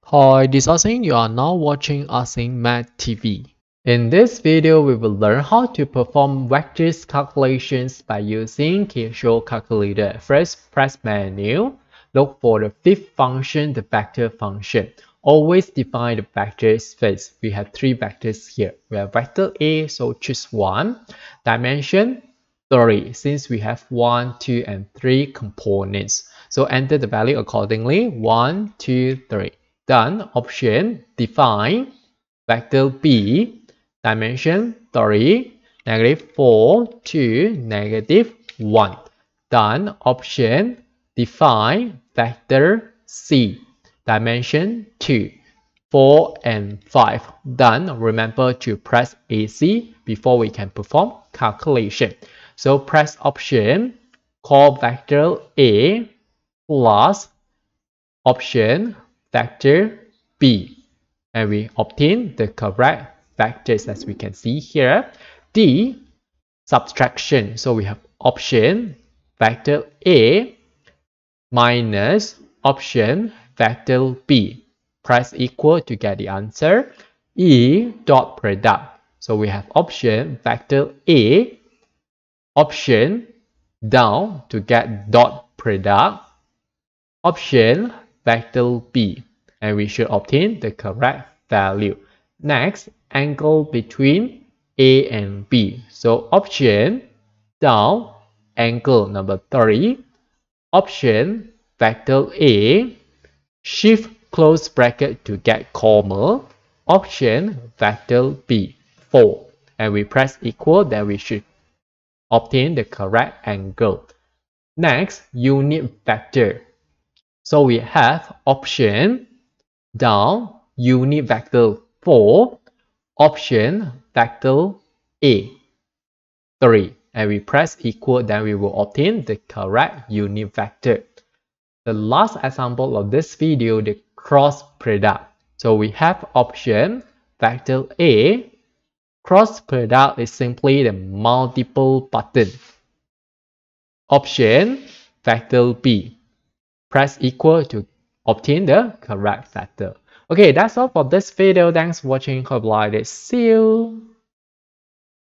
Hi, this is Asing. You are now watching Asing Math TV. In this video, we will learn how to perform vectors calculations by using Casio calculator. First, press menu. Look for the fifth function, the vector function. Always define the vectors first. We have three vectors here. We have vector A, so choose one. Dimension 3, since we have 1, 2, and 3 components. So enter the value accordingly. 1, 2, 3. Done. Option define vector B, dimension 3, -4 to -1. Done. Option define vector C, dimension 2, 4, and 5. Done. Remember to press AC before we can perform calculation. So press option, call vector A plus option vector B, and we obtain the correct vectors as we can see here. D, subtraction. So we have option vector A minus option vector B. Press equal to get the answer. E, dot product. So we have option vector A, option down to get dot product, option vector B, and we should obtain the correct value. Next, angle between A and B. So option down, angle number 3, option vector A, shift close bracket to get comma, option vector B, 4, and we press equal, then we should obtain the correct angle. Next, unit vector. So we have option down, unit vector 4, option vector A, 3, and we press equal, then we will obtain the correct unit vector. The last example of this video, the cross product. So we have option vector A, cross product is simply the multiple button. Option vector B. Press equal to obtain the correct vector. Okay, that's all for this video. Thanks for watching. Hope you liked it. See you.